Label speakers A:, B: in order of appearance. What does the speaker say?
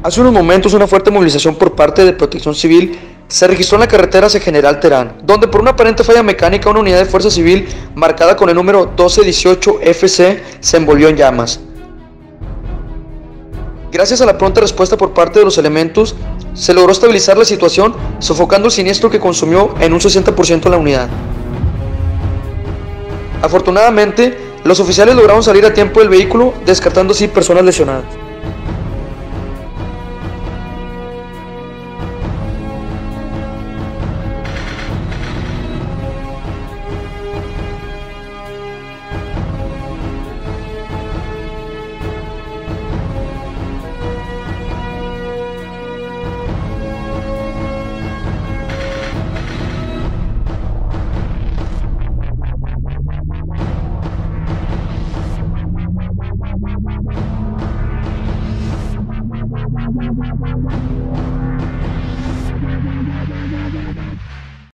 A: Hace unos momentos una fuerte movilización por parte de Protección Civil se registró en la carretera hacia General Terán, donde por una aparente falla mecánica una unidad de fuerza civil marcada con el número 1218 FC se envolvió en llamas. Gracias a la pronta respuesta por parte de los elementos, se logró estabilizar la situación, sofocando el siniestro que consumió en un 60% la unidad. Afortunadamente, los oficiales lograron salir a tiempo del vehículo, descartando así personas lesionadas.